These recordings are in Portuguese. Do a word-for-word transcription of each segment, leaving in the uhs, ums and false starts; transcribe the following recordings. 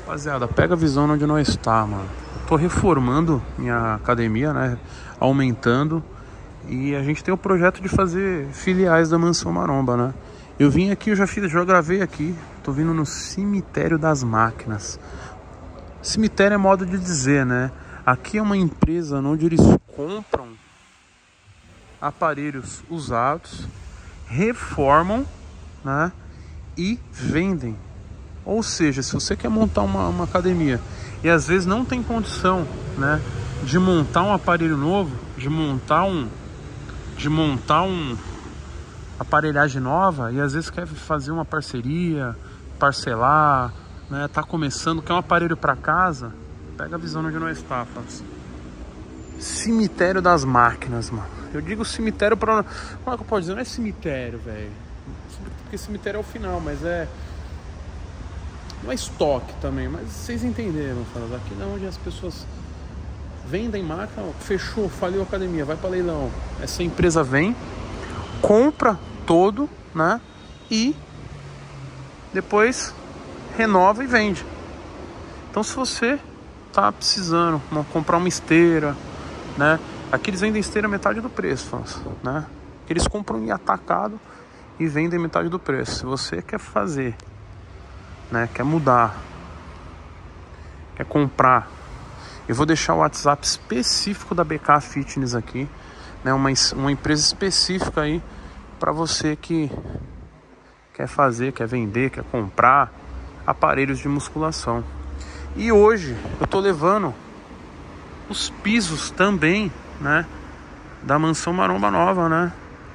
Rapaziada, pega a visão onde nós está, mano. Eu tô reformando minha academia, né? Aumentando. E a gente tem o projeto de fazer filiais da Mansão Maromba, né? Eu vim aqui, eu já fiz, já gravei aqui. Tô vindo no cemitério das máquinas. Cemitério é modo de dizer, né? Aqui é uma empresa onde eles compram aparelhos usados, reformam, né? E vendem. Ou seja, se você quer montar uma, uma academia e às vezes não tem condição, né, de montar um aparelho novo, de montar um de montar um aparelhagem nova, e às vezes quer fazer uma parceria, parcelar, né, tá começando, quer um aparelho para casa, pega a visão onde nós está, faz. Cemitério das máquinas, mano. Eu digo cemitério para, como é que eu posso dizer? Não é cemitério, velho, porque cemitério é o final, mas é não é estoque também, mas vocês entenderam, fala, aqui não, onde as pessoas vendem máquina, fechou, faliu a academia, vai para leilão. Essa empresa vem, compra todo, né? E depois renova e vende. Então, se você tá precisando comprar uma esteira, né? Aqui eles vendem esteira metade do preço, né? Eles compram em atacado e vendem metade do preço. Se você quer fazer, né, quer mudar, quer comprar, eu vou deixar o WhatsApp específico da B K Fitness aqui, né, uma, uma empresa específica aí para você que quer fazer, quer vender, quer comprar aparelhos de musculação. E hoje eu tô levando os pisos também, né, da Mansão Maromba Nova, né?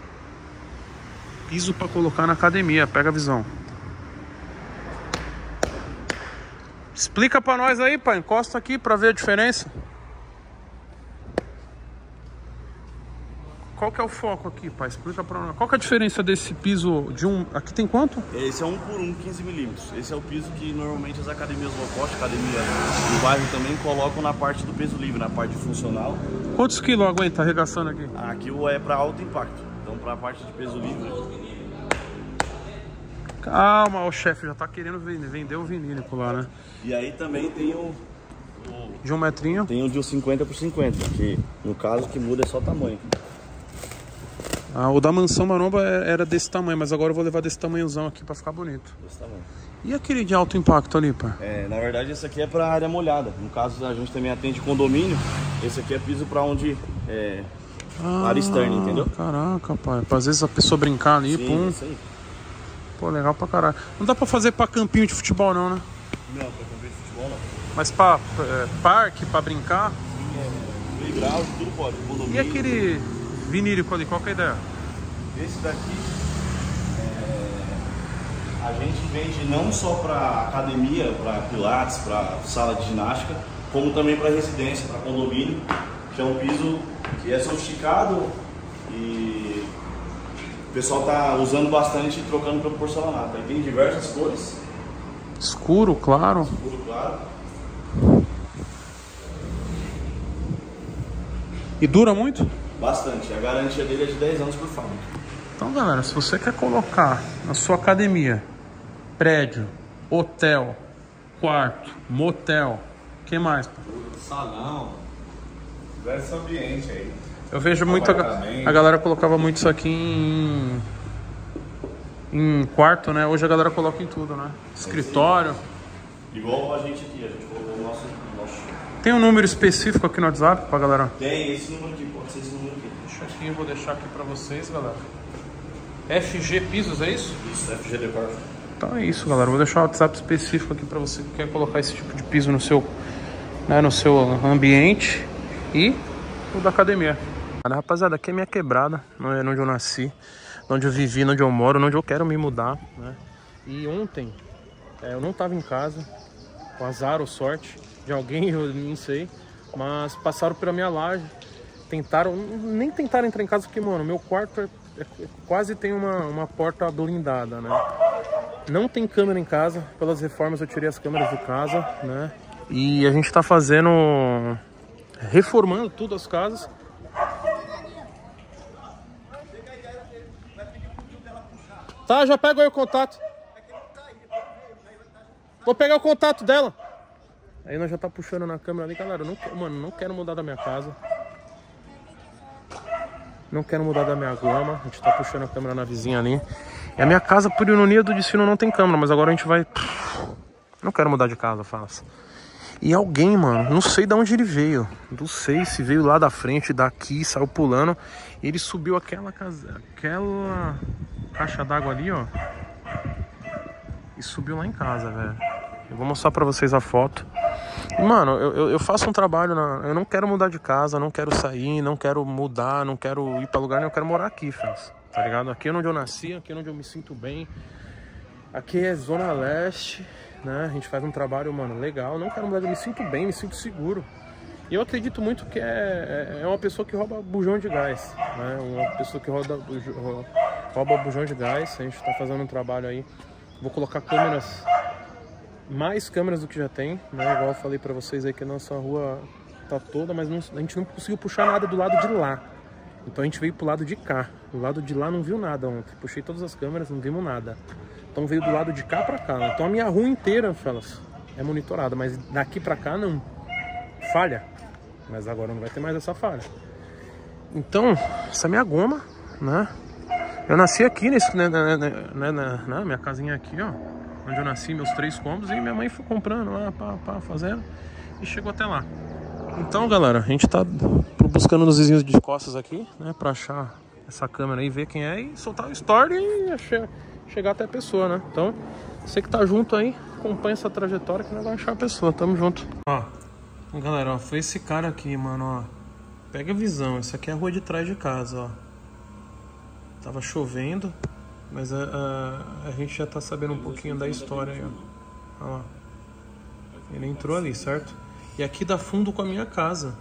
Piso para colocar na academia, pega a visão. Explica pra nós aí, pai. Encosta aqui pra ver a diferença. Qual que é o foco aqui, pai? Explica pra nós. Qual que é a diferença desse piso de um... Aqui tem quanto? Esse é um por um, quinze milímetros. Esse é o piso que normalmente as academias low cost, academia do bairro também, colocam na parte do peso livre, na parte funcional. Quantos quilos aguenta arregaçando aqui? Aqui é para alto impacto. Então, para a parte de peso livre... Calma, o chefe já tá querendo vender o vinílico lá, né? E aí também tem o, o... de um metrinho? Tem o de cinquenta por cinquenta, que no caso que muda é só o tamanho. Ah, o da Mansão Maromba era desse tamanho, mas agora eu vou levar desse tamanhozão aqui pra ficar bonito. Desse tamanho. E aquele de alto impacto ali, pai? É, na verdade esse aqui é pra área molhada. No caso a gente também atende condomínio. Esse aqui é piso pra onde... É, ah, área externa, entendeu? Caraca, pai. Pra às vezes a pessoa brincar ali, sim, pum. Isso aí. Pô, legal pra caralho. Não dá pra fazer pra campinho de futebol não, né? Não, pra campinho de futebol não. Mas pra é, parque, pra brincar? Sim, é. Playground, tudo pode. Condomínio, e aquele vinílico ali, qual que é a ideia? Esse daqui, é, a gente vende não só pra academia, pra pilates, pra sala de ginástica, como também pra residência, pra condomínio, que é um piso que é sofisticado e... o pessoal tá usando bastante e trocando pelo porcelanato. Aí tem diversas cores. Escuro, claro. Escuro, claro. E dura muito? Bastante. A garantia dele é de dez anos por fábrica. Então, galera, se você quer colocar na sua academia, prédio, hotel, quarto, motel, o que mais? Salão, diversos ambientes aí. Eu vejo muito a, a galera colocava muito isso aqui em, em quarto, né? Hoje a galera coloca em tudo, né? Escritório. É igual a gente aqui, a gente colocou o nosso, nosso... Tem um número específico aqui no WhatsApp pra galera? Tem esse número aqui, pode ser esse número aqui. Deixa aqui, eu vou deixar aqui pra vocês, galera. F G Pisos, é isso? Isso, F G Decor. Então é isso, galera. Vou deixar o WhatsApp específico aqui pra você que quer colocar esse tipo de piso no seu, né, no seu ambiente e o da academia. Olha, rapaziada, aqui é minha quebrada, não é onde eu nasci, onde eu vivi, onde eu moro, onde eu quero me mudar, né? E ontem é, eu não tava em casa, com azar ou sorte de alguém, eu não sei, mas passaram pela minha laje, tentaram, nem tentaram entrar em casa porque, mano, meu quarto é, é, quase tem uma, uma porta blindada, né? Não tem câmera em casa, pelas reformas eu tirei as câmeras de casa, né? E a gente tá fazendo, reformando tudo as casas. Tá, já pego aí o contato. Vou pegar o contato dela. Aí nós já tá puxando na câmera ali, galera. Eu não, mano, não quero mudar da minha casa. Não quero mudar da minha goma. A gente tá puxando a câmera na vizinha ali. E a minha casa, por ironia do destino, não tem câmera. Mas agora a gente vai... Não quero mudar de casa, faça. E alguém, mano, não sei de onde ele veio. Não sei se veio lá da frente, daqui, saiu pulando. E ele subiu aquela casa, aquela caixa d'água ali, ó. E subiu lá em casa, velho. Eu vou mostrar pra vocês a foto. E, mano, eu, eu, eu faço um trabalho, na, eu não quero mudar de casa, não quero sair, não quero mudar, não quero ir pra lugar nenhum, eu quero morar aqui, fãs. Tá ligado? Aqui é onde eu nasci, aqui é onde eu me sinto bem. Aqui é Zona Leste, né? A gente faz um trabalho, mano, legal. Não quero mudar, eu me sinto bem, me sinto seguro. E eu acredito muito que é, é uma pessoa que rouba bujão de gás, né? Uma pessoa que roda, rouba bujão de gás. A gente tá fazendo um trabalho aí. Vou colocar câmeras, mais câmeras do que já tem, né? Igual eu falei pra vocês aí que a nossa rua tá toda, mas não, a gente não conseguiu puxar nada do lado de lá. Então a gente veio pro lado de cá. Do lado de lá não viu nada ontem. Puxei todas as câmeras, não vimos nada. Então veio do lado de cá pra cá. Então a minha rua inteira, fellas, é monitorada, mas daqui pra cá não. Falha. Mas agora não vai ter mais essa falha. Então, essa é a minha goma, né? Eu nasci aqui nesse, né, né, né, né, né, minha casinha aqui, ó. Onde eu nasci, meus três cômodos. E minha mãe foi comprando lá, pá, pá, fazendo. E chegou até lá. Então, galera, a gente tá buscando nos vizinhos de costas aqui, né? Pra achar essa câmera aí, ver quem é. E soltar o story e achar, chegar até a pessoa, né? Então, você que tá junto aí, acompanha essa trajetória que nós vamos achar a pessoa. Tamo junto. Ó, galera, ó, foi esse cara aqui, mano, ó. Pega a visão. Essa aqui é a rua de trás de casa, ó. Tava chovendo, mas a, a, a gente já tá sabendo um pouquinho da história aí, ó. Ó. Ele entrou ali, certo? E aqui dá fundo com a minha casa.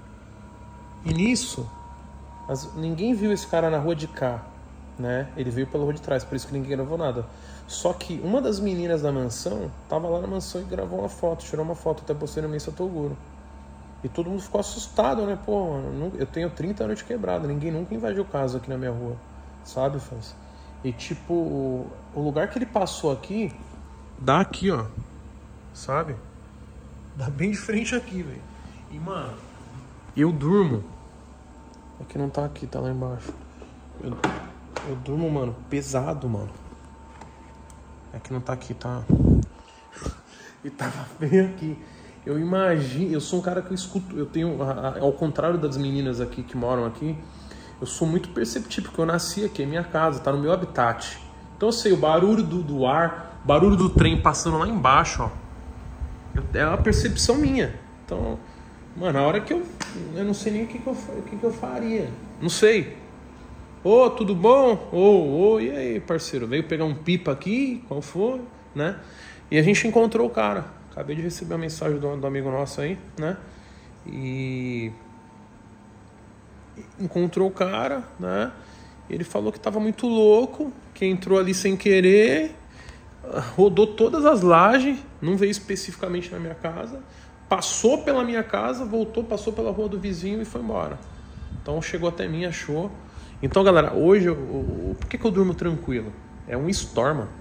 E nisso, as, ninguém viu esse cara na rua de cá, né? Ele veio pela rua de trás, por isso que ninguém gravou nada. Só que uma das meninas da mansão tava lá na mansão e gravou uma foto, tirou uma foto, até postei no Mensa Toguro. E todo mundo ficou assustado, né? Pô, mano, eu tenho trinta anos de quebrada, ninguém nunca invadiu casa aqui na minha rua. Sabe, fãs? E tipo, o, o lugar que ele passou aqui, dá aqui, ó. Sabe? Dá bem de frente aqui, velho. E, mano, eu durmo. Aqui não tá aqui, tá lá embaixo. Eu, eu durmo, mano, pesado, mano. Aqui não tá aqui, tá? E tava bem aqui. Eu imagino, eu sou um cara que eu escuto, eu tenho, ao contrário das meninas aqui que moram aqui, eu sou muito perceptível, porque eu nasci aqui, é minha casa, tá no meu habitat. Então eu sei, o barulho do, do ar, barulho do trem passando lá embaixo, ó. Eu, é uma percepção minha. Então, mano, a hora que eu... Eu não sei nem o que, que, eu, o que, que eu faria. Não sei. Ô, oh, tudo bom? Ô, oh, oh, e aí, parceiro? Veio pegar um pipa aqui, qual foi, né? E a gente encontrou o cara. Acabei de receber a mensagem do, do amigo nosso aí, né? E... encontrou o cara, né? Ele falou que tava muito louco, que entrou ali sem querer, rodou todas as lajes, não veio especificamente na minha casa, passou pela minha casa, voltou, passou pela rua do vizinho e foi embora. Então chegou até mim, achou. Então, galera, hoje, eu, eu, por que, que eu durmo tranquilo? É um store, mano.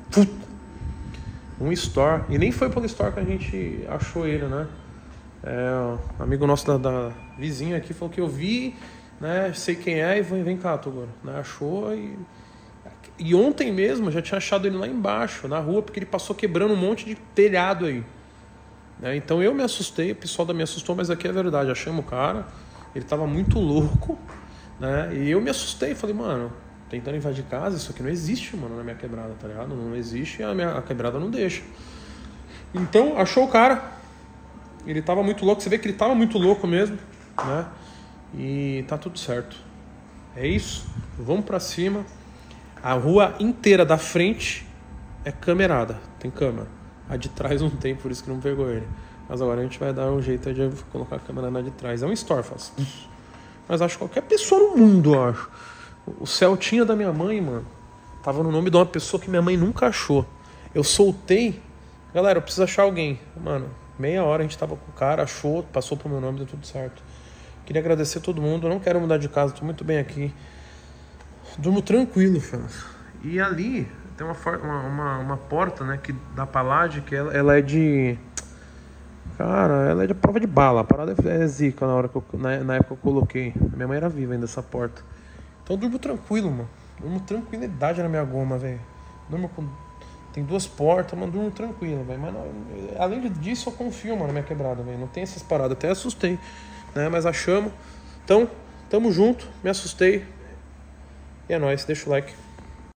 Um store. E nem foi pelo store que a gente achou ele, né? É, um amigo nosso da, da vizinha aqui falou que eu vi, né? Sei quem é e vem, vem cá, Toguro, né? Achou e... E ontem mesmo eu já tinha achado ele lá embaixo, na rua, porque ele passou quebrando um monte de telhado aí. Né? Então eu me assustei, o pessoal da me assustou, mas aqui é verdade, achamos o cara, ele tava muito louco, né? E eu me assustei, falei, mano, tentando invadir casa, isso aqui não existe, mano, na minha quebrada, tá ligado? Não existe, a minha a quebrada não deixa. Então, achou o cara, ele tava muito louco, você vê que ele tava muito louco mesmo, né? E tá tudo certo. É isso, vamos pra cima. A rua inteira da frente é camerada, tem câmera. A de trás não tem, por isso que não pegou ele. Mas agora a gente vai dar um jeito de colocar a câmera na de trás. É um store, faz. Mas acho que qualquer pessoa no mundo, eu acho. O Celtinha da minha mãe, mano, tava no nome de uma pessoa que minha mãe nunca achou. Eu soltei. Galera, eu preciso achar alguém. Mano, meia hora a gente tava com o cara, achou, passou pro meu nome, deu tudo certo. Queria agradecer a todo mundo. Eu não quero mudar de casa, tô muito bem aqui. Durmo tranquilo, fãs. E ali tem uma, uma, uma, uma porta, né, que dá pra laje, que ela, ela é de... Cara, ela é de prova de bala. A parada é zica na, hora que eu, na, na época que eu coloquei. Minha mãe era viva ainda, essa porta. Então eu durmo tranquilo, mano. Durmo tranquilidade na minha goma, velho. Durmo com... Tem duas portas, mano. Durmo tranquilo, velho. Mas não, além disso, eu confio, mano, na minha quebrada, velho. Não tem essas paradas. Até assustei, né? Mas achamos. Então, tamo junto. Me assustei. E é nóis. Deixa o like.